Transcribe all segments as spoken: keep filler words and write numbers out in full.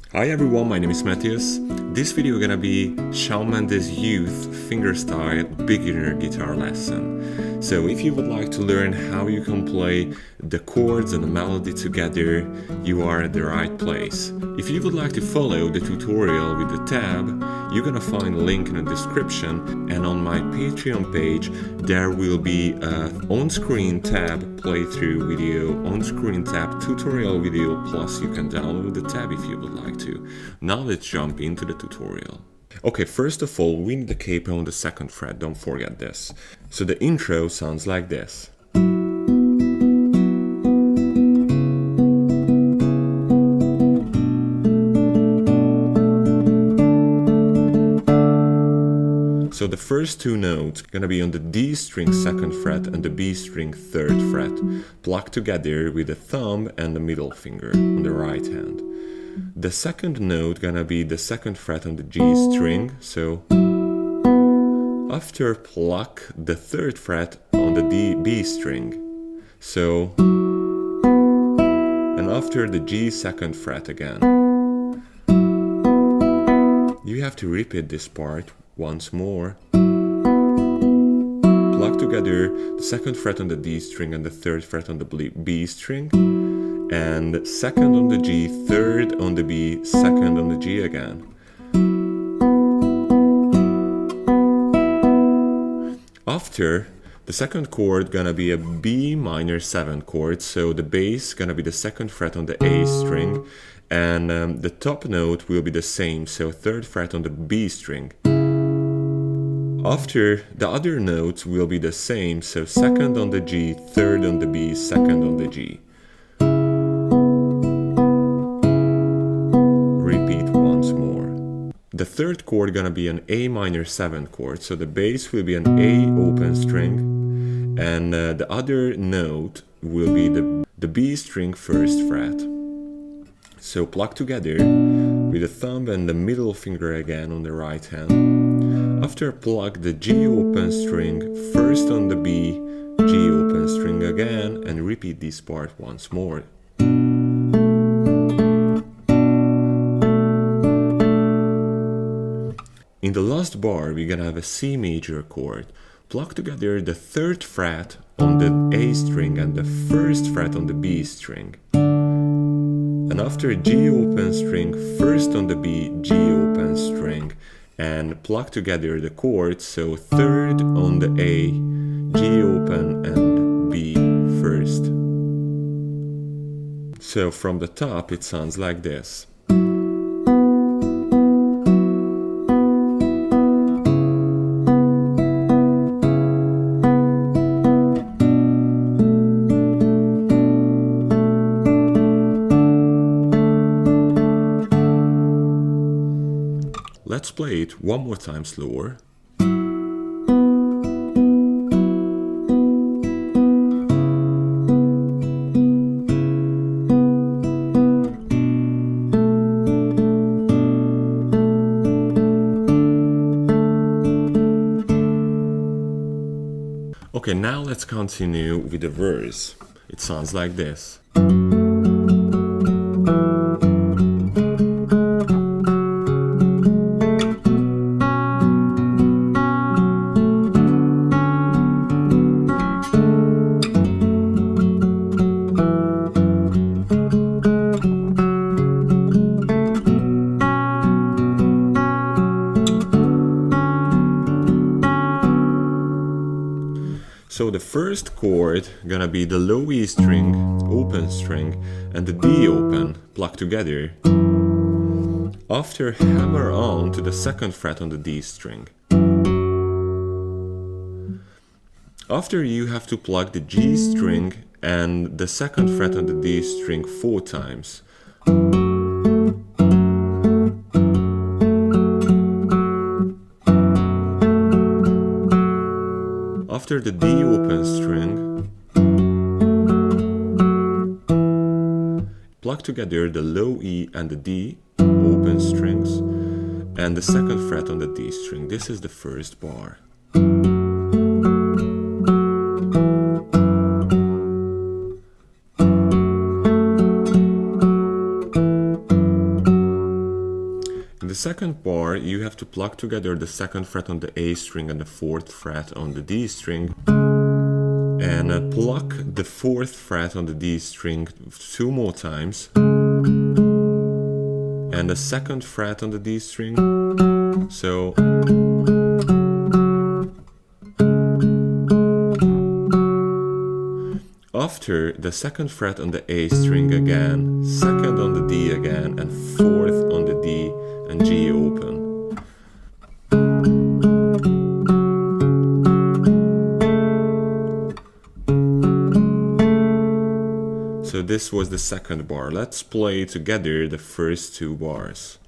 Hi everyone, my name is Matthias. This video is gonna be Shawn Mendes Youth Fingerstyle Beginner Guitar Lesson. So if you would like to learn how you can play the chords and the melody together, you are at the right place. If you would like to follow the tutorial with the tab, you're gonna find a link in the description, and on my Patreon page there will be a on-screen tab playthrough video, on-screen tab tutorial video, plus you can download the tab if you would like to. Now let's jump into the tutorial. Okay, first of all, we need the capo on the second fret, don't forget this. So the intro sounds like this. So the first two notes are gonna be on the D string second fret and the B string third fret, plucked together with the thumb and the middle finger on the right hand. The second note gonna be the second fret on the G string, so after pluck the third fret on the D, B string, so, and after the G second fret again. You have to repeat this part once more. Pluck together the second fret on the D string and the third fret on the B string, and second on the G, third on the B, second on the G again. After, the second chord gonna be a B minor seven chord, so the bass gonna be the second fret on the A string, and um, the top note will be the same, so third fret on the B string. After, the other notes will be the same, so second on the G, third on the B, second on the G. Repeat once more. The third chord gonna be an A minor seven chord, so the bass will be an A open string, and uh, the other note will be the, the B string first fret. So pluck together with the thumb and the middle finger again on the right hand. After pluck the G open string first on the B, G open string again, and repeat this part once more. In the last bar we're gonna have a C major chord. Pluck together the third fret on the A string and the first fret on the B string. And after G open string first on the B, G open string, and pluck together the chords, so third on the A, G open and B first. So from the top it sounds like this. Let's play it one more time slower. Okay, now let's continue with the verse. It sounds like this. So the first chord gonna be the low E string, open string, and the D open, plucked together. After, hammer on to the second fret on the D string. After, you have to pluck the G string and the second fret on the D string four times. After the D open string, pluck together the low E and the D open strings and the second fret on the D string. This is the first bar. second bar, you have to plug together the second fret on the A string and the fourth fret on the D string, and uh, pluck the fourth fret on the D string two more times, and the second fret on the D string. So after the second fret on the A string again, second on the D again, and fourth on the D and G open. So this was the second bar. Let's play together the first two bars.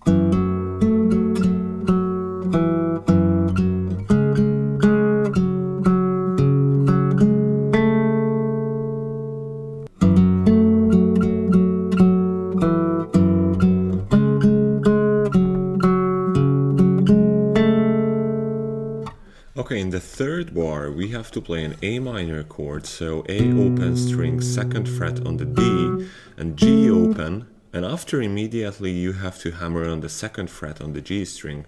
Okay, in the third bar we have to play an A minor chord, so A open string, second fret on the D, and G open, and after immediately you have to hammer on the second fret on the G string.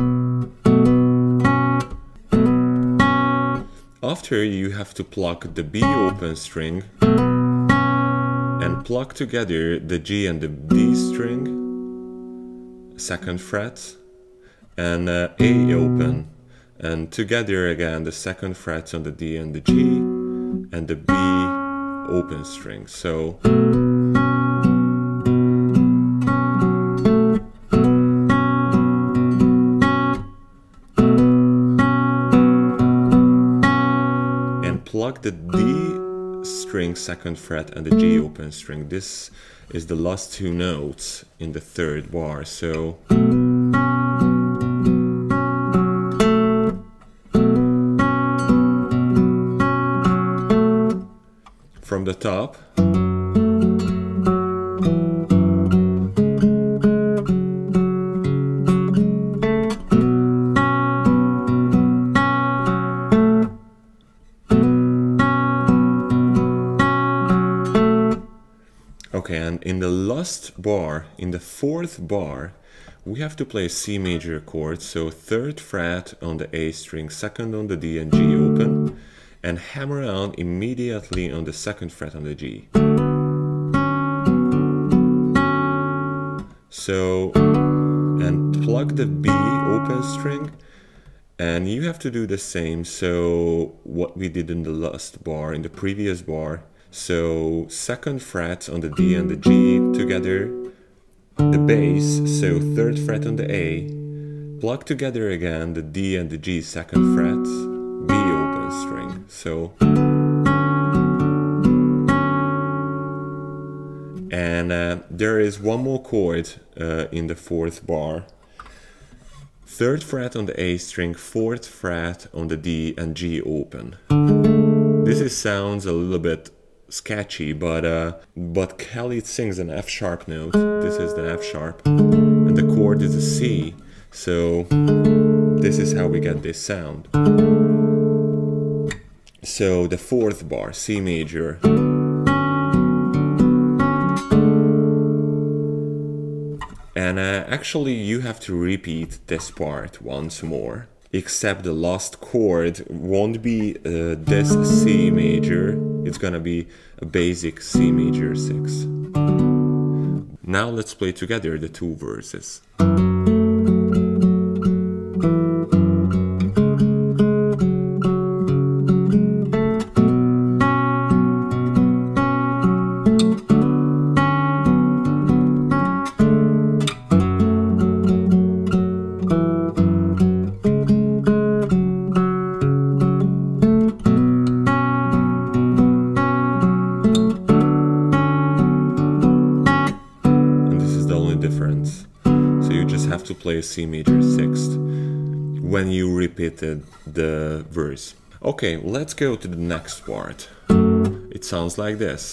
After you have to pluck the B open string and pluck together the G and the D string, second fret, and uh, A open. And together again the second frets on the D and the G and the B open string. So and plug the D string second fret and the G open string. This is the last two notes in the third bar. So from the top, okay, and in the last bar, in the fourth bar, we have to play a C major chord, so third fret on the A string, second on the D and G open, and hammer on immediately on the second fret on the G. So, and plug the B open string, and you have to do the same, so what we did in the last bar, in the previous bar. So second fret on the D and the G together, the bass, so third fret on the A, plug together again the D and the G second frets, B open string. So, and uh, there is one more chord uh, in the fourth bar. Third fret on the A string, fourth fret on the D and G open. This is, sounds a little bit sketchy, but uh, but Kelly sings an F sharp note. This is the F sharp, and the chord is a C. So this is how we get this sound. So the fourth bar, C major. And uh, actually you have to repeat this part once more, except the last chord won't be uh, this C major, it's gonna be a basic C major six. Now let's play together the two verses. Difference. So you just have to play a C major sixth when you repeated the verse. Okay, let's go to the next part. It sounds like this.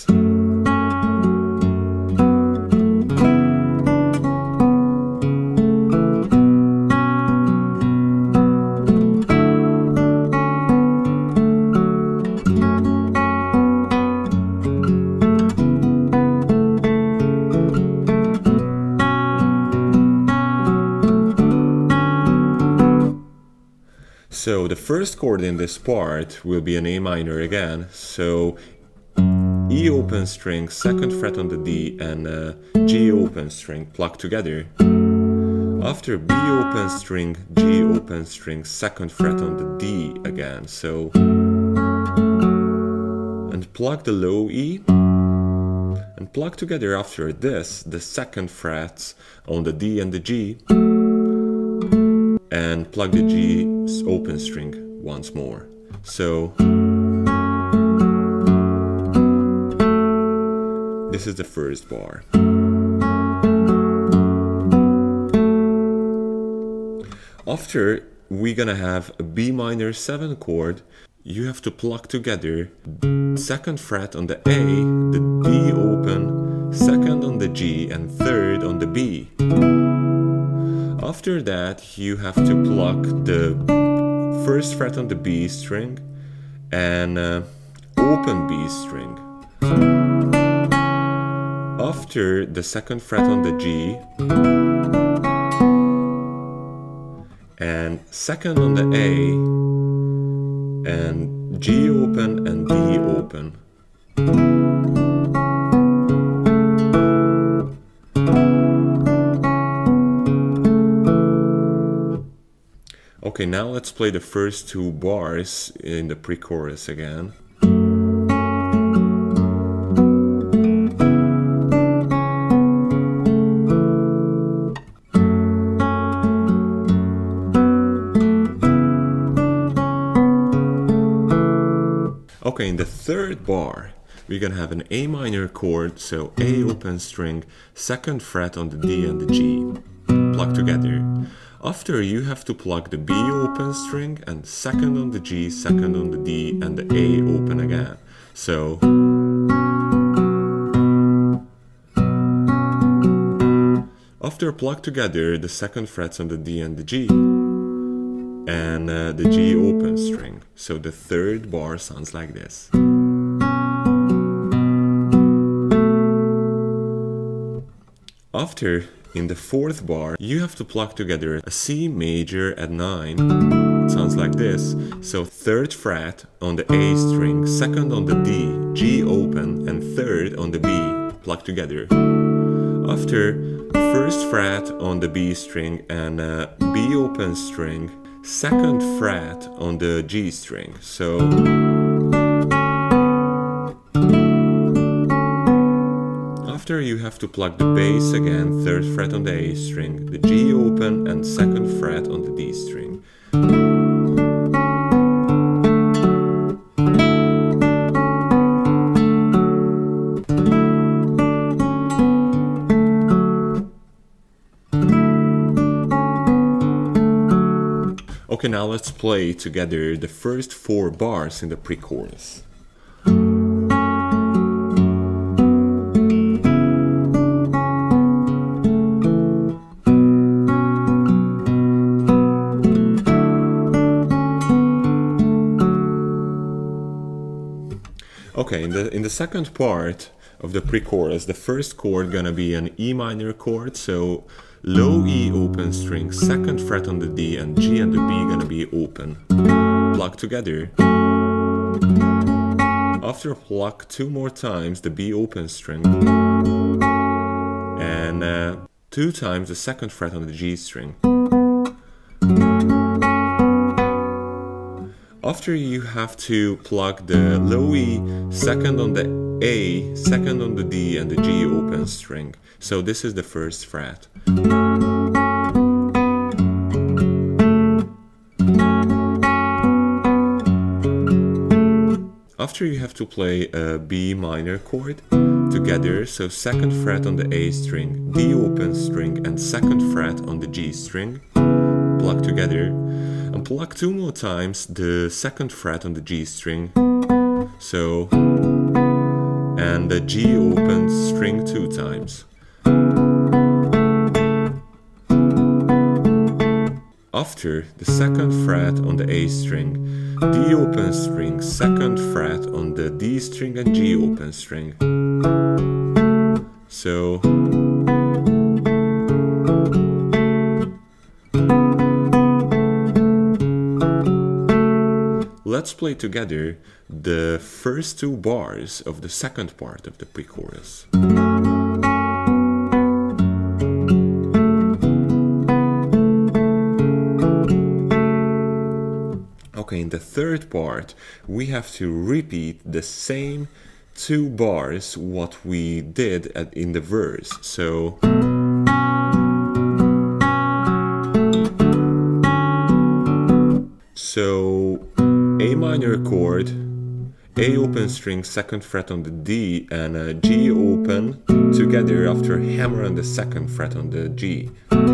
So the first chord in this part will be an A minor again. So E open string, second fret on the D, and uh, G open string plucked together. After B open string, G open string, second fret on the D again. So, and pluck the low E, and pluck together after this the second frets on the D and the G, and pluck the G open string once more. So this is the first bar. After, we're gonna have a B minor seven chord. You have to pluck together second fret on the A, the D open, second on the G, and third on the B. After that, you have to pluck the first fret on the B string and uh, open B string. After the second fret on the G and second on the A and G open and D open. Okay, now let's play the first two bars in the pre-chorus again. Okay, in the third bar, we're gonna have an A minor chord, so A open string, second fret on the D and the G, pluck together. After, you have to pluck the B open string and second on the G, second on the D, and the A open again. So after, pluck together the second frets on the D and the G and uh, the G open string. So the third bar sounds like this. After, in the fourth bar, you have to pluck together a C major at nine. It sounds like this. So third fret on the A string, second on the D, G open, and third on the B, pluck together. After, first fret on the B string and uh, B open string, second fret on the G string. So after, you have to pluck the bass again, third fret on the A string, the G open, and second fret on the D string. Okay, now let's play together the first four bars in the pre-chorus. Okay, in the in the second part of the pre-chorus, the first chord gonna be an E minor chord, so low E open string, second fret on the D, and G and the B gonna be open. Pluck together. After, pluck two more times the B open string, and uh, two times the second fret on the G string. After, you have to pluck the low E, second on the A, second on the D, and the G open string. So this is the first fret. After, you have to play a B minor chord together, so second fret on the A string, D open string, and second fret on the G string, pluck together. And pluck two more times the second fret on the G string, so, and the G open string two times. After, the second fret on the A string, D open string, second fret on the D string and G open string. So, let's play together the first two bars of the second part of the pre-chorus. Okay, in the third part, we have to repeat the same two bars what we did at, in the verse. So So A minor chord, A open string, second fret on the D, and a G open together after hammer on the second fret on the G.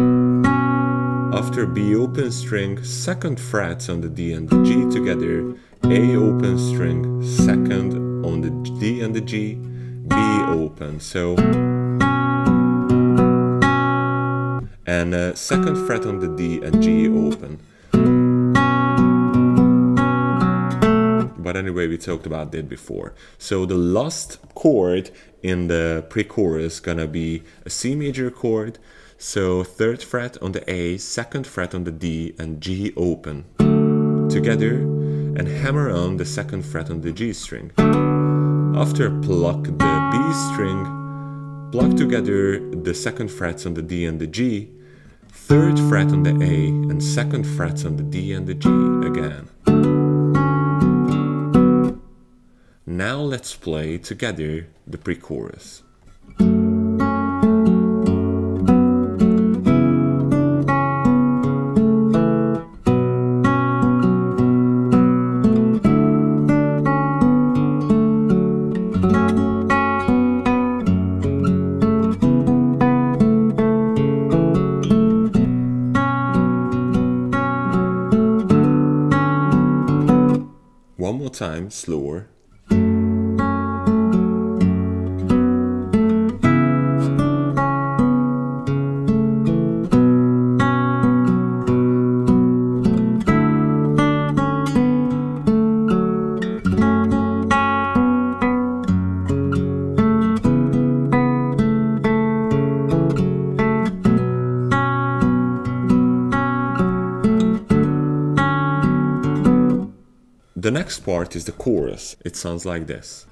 After B open string, second frets on the D and the G together, A open string, second on the D and the G, B open. So, and uh, second fret on the D and G open. But anyway, we talked about that before. So the last chord in the pre-chorus gonna be a C major chord. So third fret on the A, second fret on the D, and G open together, and hammer on the second fret on the G string. After pluck the B string, pluck together the second frets on the D and the G, third fret on the A, and second frets on the D and the G again. Now let's play together the pre-chorus. One more time, slower. The next part is the chorus. It sounds like this.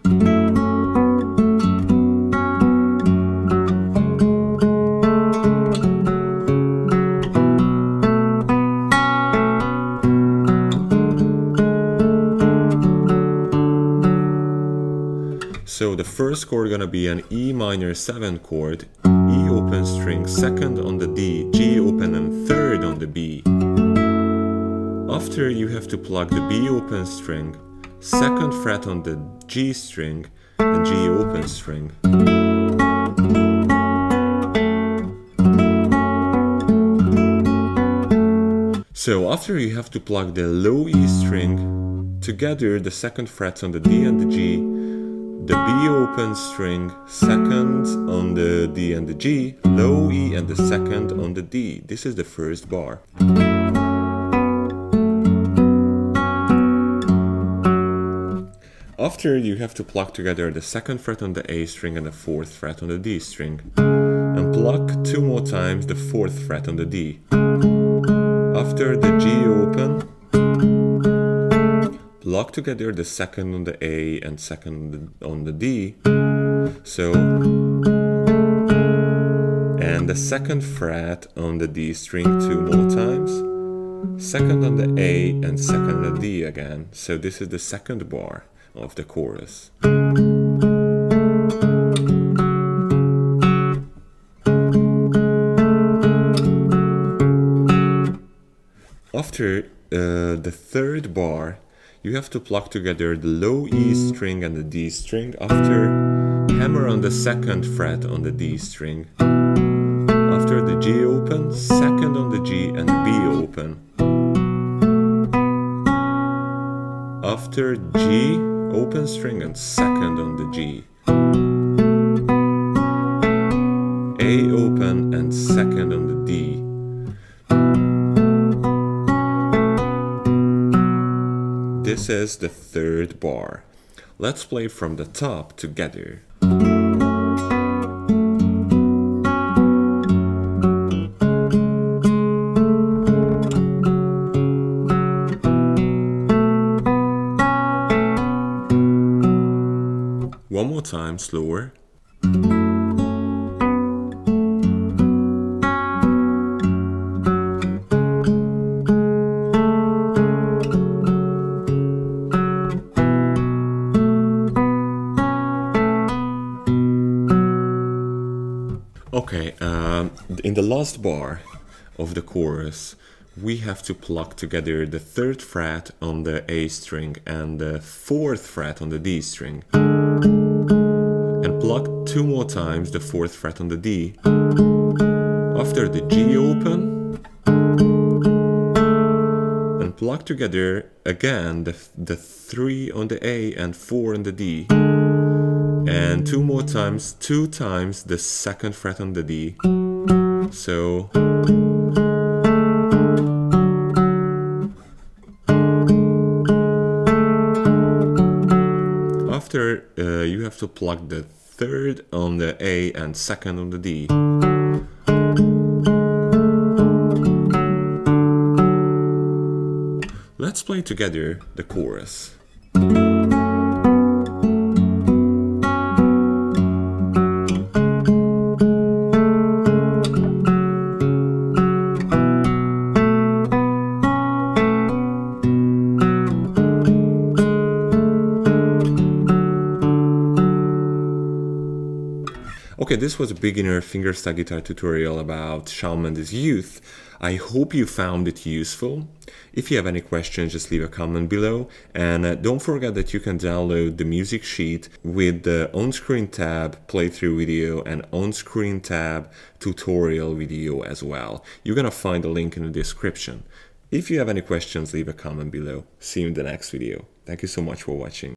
So the first chord gonna be an E minor seven chord, E open string, second on the D, G open and third on the B. After, you have to plug the B open string, second fret on the G string, and G open string. So after, you have to plug the low E string together, the second frets on the D and the G, the B open string, second on the D and the G, low E and the second on the D. This is the first bar. After, you have to pluck together the second fret on the A string and the fourth fret on the D string, and pluck two more times the fourth fret on the D. After, the G open, pluck together the second on the A and second on the D, so, and the second fret on the D string two more times, second on the A and second on the D again. So this is the second bar of the chorus. After uh, the third bar, you have to pluck together the low E string and the D string. After, hammer on the second fret on the D string. After, the G open, second on the G and the B open. After, G open string and second on the G. A open and second on the D. This is the third bar. Let's play from the top together. times slower. Okay, um, in the last bar of the chorus, we have to pluck together the third fret on the A string and the fourth fret on the D string. And pluck two more times the fourth fret on the D. After the G open, and pluck together again the, the three on the A and four on the D. And two more times, two times the second fret on the D. So after uh, you have to pluck the third on the A and second on the D. Let's play together the chorus. Okay, this was a beginner fingerstyle guitar tutorial about Shawn Mendes Youth. I hope you found it useful. If you have any questions, just leave a comment below. And uh, don't forget that you can download the music sheet with the on-screen tab playthrough video and on-screen tab tutorial video as well. You're gonna find the link in the description. If you have any questions, leave a comment below. See you in the next video. Thank you so much for watching.